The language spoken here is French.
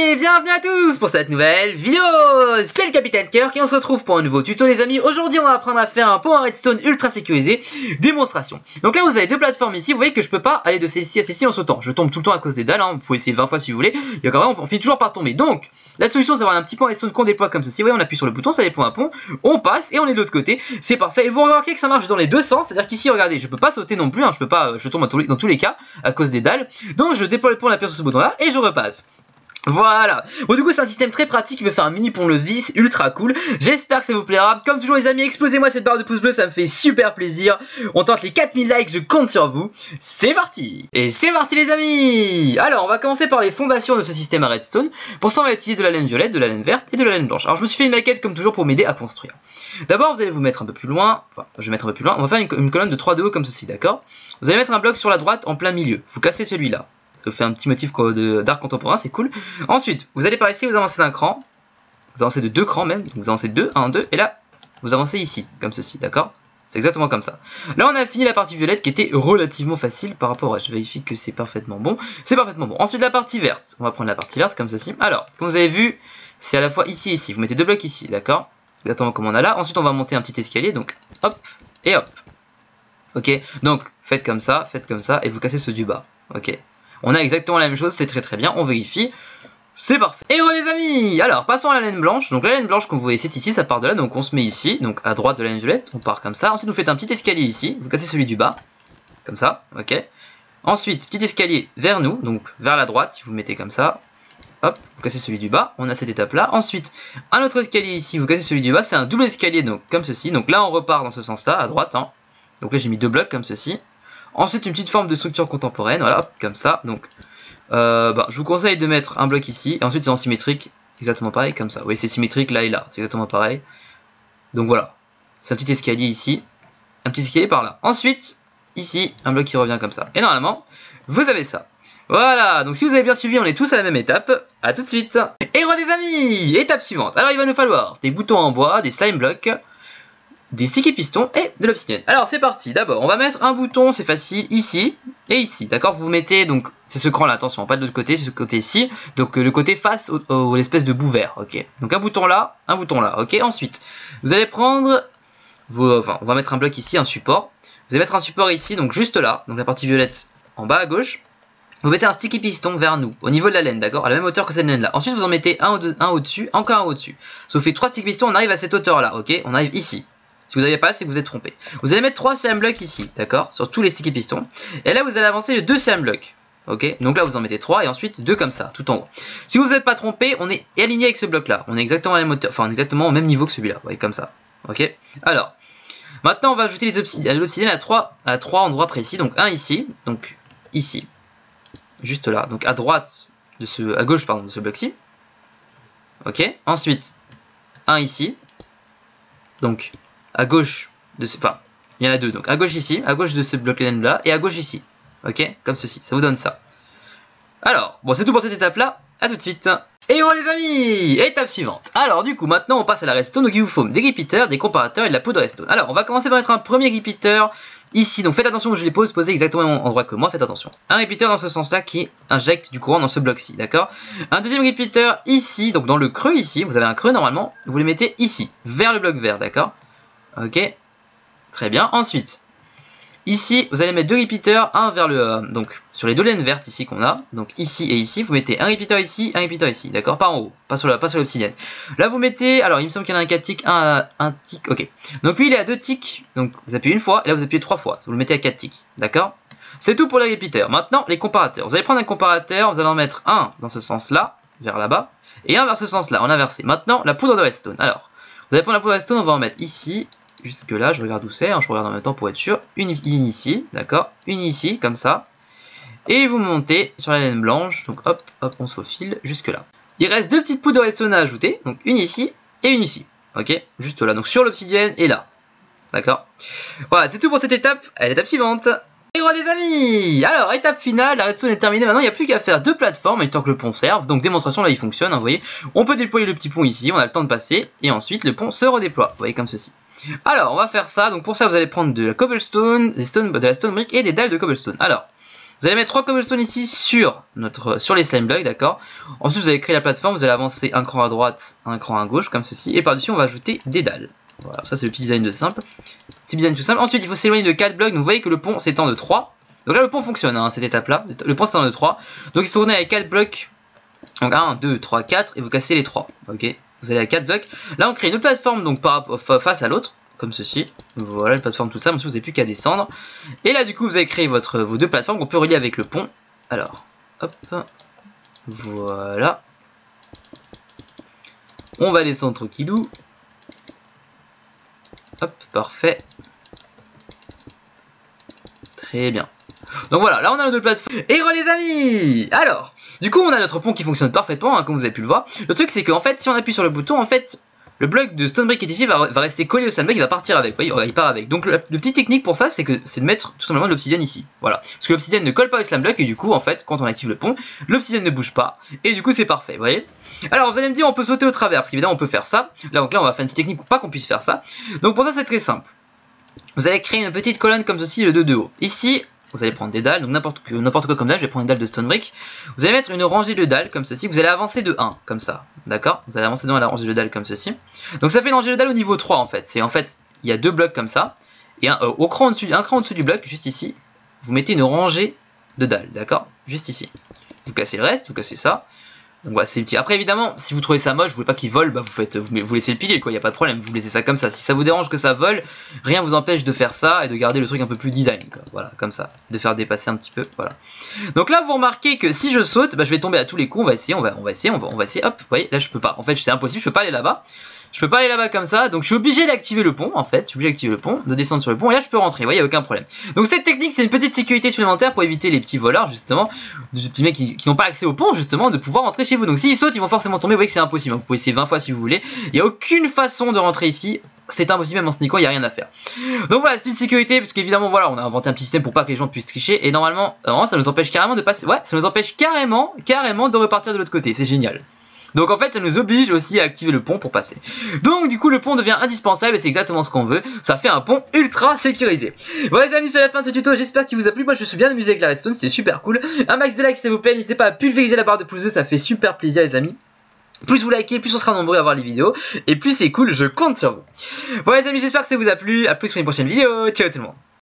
Et bienvenue à tous pour cette nouvelle vidéo. C'est le Capitaine Kirk et on se retrouve pour un nouveau tuto les amis. Aujourd'hui on va apprendre à faire un pont en redstone ultra sécurisé. Démonstration. Donc là vous avez deux plateformes ici, vous voyez que je peux pas aller de celle-ci à celle-ci en sautant. Je tombe tout le temps à cause des dalles, hein. Vous pouvez essayer 20 fois si vous voulez. Et quand même on finit toujours par tomber. Donc la solution c'est d'avoir un petit pont en redstone qu'on déploie comme ceci. Vous voyez on appuie sur le bouton, ça déploie un pont. On passe et on est de l'autre côté. C'est parfait. Et vous remarquez que ça marche dans les deux sens. C'est-à-dire qu'ici regardez, je peux pas sauter non plus, hein. Je tombe dans tous les cas à cause des dalles. Donc je déploie le pont, on appuie sur ce bouton là et je repasse. Voilà. Bon du coup c'est un système très pratique qui me fait un mini pont-levis ultra cool. J'espère que ça vous plaira. Comme toujours les amis, explosez-moi cette barre de pouces bleus, ça me fait super plaisir. On tente les 4000 likes, je compte sur vous. C'est parti. Et c'est parti les amis. Alors on va commencer par les fondations de ce système à redstone. Pour ça on va utiliser de la laine violette, de la laine verte et de la laine blanche. Alors je me suis fait une maquette comme toujours pour m'aider à construire. D'abord vous allez vous mettre un peu plus loin. Enfin je vais mettre un peu plus loin. On va faire une colonne de 3 de haut comme ceci, d'accord. Vous allez mettre un bloc sur la droite en plein milieu. Vous cassez celui-là. Ça vous fait un petit motif d'art contemporain, c'est cool. Ensuite, vous allez par ici, vous avancez d'un cran. Vous avancez de 2 crans même. Donc vous avancez de 2, 1, 2. Et là, vous avancez ici, comme ceci, d'accord? C'est exactement comme ça. Là, on a fini la partie violette qui était relativement facile par rapport à... Je vérifie que c'est parfaitement bon. C'est parfaitement bon. Ensuite, la partie verte. On va prendre la partie verte comme ceci. Alors, comme vous avez vu, c'est à la fois ici et ici. Vous mettez 2 blocs ici, d'accord? Exactement comme on a là. Ensuite, on va monter un petit escalier. Donc, hop et hop. Ok? Donc, faites comme ça, et vous cassez ceux du bas. Ok? On a exactement la même chose, c'est très bien, on vérifie. C'est parfait. Et voilà les amis. Alors passons à la laine blanche. Donc la laine blanche comme vous voyez c'est ici, ça part de là. Donc on se met ici, donc à droite de la laine violette. On part comme ça. Ensuite vous faites un petit escalier ici. Vous cassez celui du bas. Comme ça, ok. Ensuite petit escalier vers nous, donc vers la droite. Si vous mettez comme ça. Hop, vous cassez celui du bas. On a cette étape là. Ensuite un autre escalier ici. Vous cassez celui du bas. C'est un double escalier donc comme ceci. Donc là on repart dans ce sens là, à droite. Hein. Donc là j'ai mis 2 blocs comme ceci. Ensuite une petite forme de structure contemporaine, voilà, hop, comme ça. Donc je vous conseille de mettre un bloc ici, et ensuite c'est en symétrique, exactement pareil, comme ça. Vous voyez c'est symétrique là et là, c'est exactement pareil. Donc voilà, c'est un petit escalier ici, un petit escalier par là. Ensuite, ici, un bloc qui revient comme ça. Et normalement, vous avez ça. Voilà, donc si vous avez bien suivi, on est tous à la même étape. À tout de suite. Et voilà les amis, étape suivante. Alors il va nous falloir des boutons en bois, des slime blocks, des sticky pistons et de l'obsidienne. Alors c'est parti, d'abord on va mettre un bouton, c'est facile, ici et ici, d'accord. Vous mettez donc, c'est ce cran là, attention, pas de l'autre côté, c'est ce côté ici, donc le côté face au l'espèce de bout vert, ok. Donc un bouton là, ok. Ensuite, vous allez prendre, on va mettre un bloc ici, un support. Vous allez mettre un support ici, donc juste là, donc la partie violette en bas à gauche. Vous mettez un sticky piston vers nous, au niveau de la laine, d'accord, à la même hauteur que cette laine là. Ensuite vous en mettez un au-dessus, encore un au-dessus. Ça vous fait 3 sticky pistons, on arrive à cette hauteur là, ok, on arrive ici. Si vous n'avez pas, c'est que vous êtes trompé. Vous allez mettre 3 CM blocks ici, d'accord, sur tous les sticky pistons. Et là, vous allez avancer de 2 CM blocks. Ok, donc là, vous en mettez 3 et ensuite 2 comme ça, tout en haut. Si vous n'êtes pas trompé, on est aligné avec ce bloc-là. On est exactement à la même hauteur, enfin, exactement au même niveau que celui-là. Vous voyez, comme ça. Ok, alors, maintenant, on va ajouter l'obsidienne à 3 endroits précis. Donc, un ici, donc ici, juste là, donc à droite à gauche, pardon, de ce bloc-ci. Ok, ensuite, un ici, donc à gauche de ce, enfin, il y en a 2, donc à gauche ici, à gauche de ce bloc laine là, et à gauche ici, ok, comme ceci, ça vous donne ça. Alors, bon c'est tout pour cette étape là, à tout de suite. Et bon les amis, étape suivante. Alors du coup maintenant on passe à la redstone, donc il vous faut des repeaters, des comparateurs et de la poudre redstone. Alors on va commencer par mettre un premier repeater ici, donc faites attention où je les pose, posez exactement au même endroit que moi, faites attention. Un repeater dans ce sens là qui injecte du courant dans ce bloc ci, d'accord. Un deuxième repeater ici, donc dans le creux ici, vous avez un creux normalement, vous les mettez ici, vers le bloc vert, d'accord. Ok, très bien. Ensuite, ici, vous allez mettre 2 repeaters, un vers le, donc sur les 2 laines vertes ici qu'on a, donc ici et ici, vous mettez un repeater ici, d'accord, pas en haut, pas sur l'obsidienne. Là, vous mettez, alors il me semble qu'il y en a un 4 ticks, un tick, ok. Donc lui, il est à 2 ticks, donc vous appuyez une fois, et là vous appuyez 3 fois, vous le mettez à 4 ticks, d'accord. C'est tout pour les repeaters. Maintenant, les comparateurs. Vous allez prendre un comparateur, vous allez en mettre un dans ce sens-là, vers là-bas, et un vers ce sens-là, en inversé. Maintenant, la poudre de redstone. Alors, vous allez prendre la poudre de redstone, on va en mettre ici. Jusque là, je regarde où c'est, hein, je regarde en même temps pour être sûr. Une ici, d'accord, une ici, comme ça. Et vous montez sur la laine blanche, donc hop, hop, on se faufile jusque là. Il reste 2 petites poudres de redstone à ajouter, donc une ici et une ici, ok, juste là, donc sur l'obsidienne et là, d'accord. Voilà, c'est tout pour cette étape, à l'étape suivante. Et voilà les amis. Alors, étape finale, la redstone est terminée, maintenant il n'y a plus qu'à faire 2 plateformes, histoire que le pont serve, donc démonstration là il fonctionne, hein, vous voyez. On peut déployer le petit pont ici, on a le temps de passer, et ensuite le pont se redéploie, vous voyez comme ceci. Alors, on va faire ça. Donc pour ça, vous allez prendre de la cobblestone, de la stone brick et des dalles de cobblestone. Alors, Vous allez mettre 3 cobblestones ici sur les slime blocks, d'accord. Ensuite vous allez créer la plateforme, vous allez avancer un cran à droite, un cran à gauche comme ceci, et par-dessus on va ajouter des dalles. Voilà, ça c'est le petit design de simple. C'est le design tout simple. Ensuite il faut s'éloigner de 4 blocs, donc vous voyez que le pont s'étend de 3. Donc là le pont fonctionne, hein, cette étape là, le pont s'étend de 3. Donc il faut tourner avec 4 blocs, donc 1, 2, 3, 4, et vous cassez les 3, ok. Vous allez à 4 blocs, là on crée une plateforme donc face à l'autre. Comme ceci, voilà une plateforme tout ça, ensuite vous n'avez plus qu'à descendre. Et là du coup vous avez créé vos deux plateformes qu'on peut relier avec le pont. Alors, hop, voilà. On va descendre tranquillou. Hop, parfait. Très bien. Donc voilà, là on a nos deux plateformes. Et les amis, alors, du coup on a notre pont qui fonctionne parfaitement, hein, comme vous avez pu le voir. Le truc c'est qu'en fait, si on appuie sur le bouton, en fait, le bloc de stone brick qui est ici va rester collé au stone brick, il va partir avec. Vous voyez, il part avec. Donc la petite technique pour ça, c'est de mettre tout simplement de l'obsidienne ici. Voilà. Parce que l'obsidienne ne colle pas au slime block et du coup, en fait, quand on active le pont, l'obsidienne ne bouge pas. Et du coup, c'est parfait. Vous voyez. Alors, vous allez me dire, on peut sauter au travers, parce qu'évidemment, on peut faire ça. Donc là, on va faire une petite technique pour pas qu'on puisse faire ça. Donc pour ça, c'est très simple. Vous allez créer une petite colonne comme ceci, le 2 de haut. Ici, vous allez prendre des dalles, donc n'importe quoi comme dalle, je vais prendre une dalle de stone brick. Vous allez mettre une rangée de dalles comme ceci, vous allez avancer de 1, comme ça, d'accord. Vous allez avancer dans la rangée de dalles comme ceci. Donc ça fait une rangée de dalles au niveau 3 en fait. C'est en fait, il y a deux blocs comme ça, et un cran au-dessus du bloc, juste ici, vous mettez une rangée de dalles, d'accord. Juste ici. Vous cassez le reste, vous cassez ça. Donc voilà, c'est utile. Après évidemment, si vous trouvez ça moche, vous voulez pas qu'il vole, bah vous laissez le pilier quoi, y a pas de problème, vous laissez ça comme ça. Si ça vous dérange que ça vole, rien vous empêche de faire ça et de garder le truc un peu plus design quoi. Voilà, comme ça, de faire dépasser un petit peu, voilà. Donc là vous remarquez que si je saute, bah, je vais tomber à tous les coups, on va essayer, hop, vous voyez, là je peux pas. En fait, c'est impossible, je peux pas aller là-bas. Je peux pas aller là-bas comme ça, donc je suis obligé d'activer le pont en fait, je suis obligé d'activer le pont, de descendre sur le pont et là je peux rentrer, vous voyez, y a aucun problème. Donc cette technique c'est une petite sécurité supplémentaire pour éviter les petits voleurs justement, des petits mecs qui n'ont pas accès au pont justement, de pouvoir rentrer chez vous. Donc s'ils sautent ils vont forcément tomber, vous voyez que c'est impossible, hein. Vous pouvez essayer 20 fois si vous voulez, il n'y a aucune façon de rentrer ici, c'est impossible même en sneakant, il n'y a rien à faire. Donc voilà, c'est une sécurité parce qu'évidemment voilà, on a inventé un petit système pour pas que les gens puissent tricher et normalement ça nous empêche carrément de passer, ouais, ça nous empêche carrément de repartir de l'autre côté, c'est génial. Donc en fait ça nous oblige aussi à activer le pont pour passer. Donc du coup le pont devient indispensable et c'est exactement ce qu'on veut. Ça fait un pont ultra sécurisé. Voilà les amis, c'est la fin de ce tuto, j'espère qu'il vous a plu. Moi je me suis bien amusé avec la redstone, c'était super cool. Un max de likes s'il vous plaît, n'hésitez pas à pulvériser la barre de pouces bleus, ça fait super plaisir les amis. Plus vous likez, plus on sera nombreux à voir les vidéos. Et plus c'est cool, je compte sur vous. Voilà les amis, j'espère que ça vous a plu. A plus pour une prochaine vidéo. Ciao tout le monde.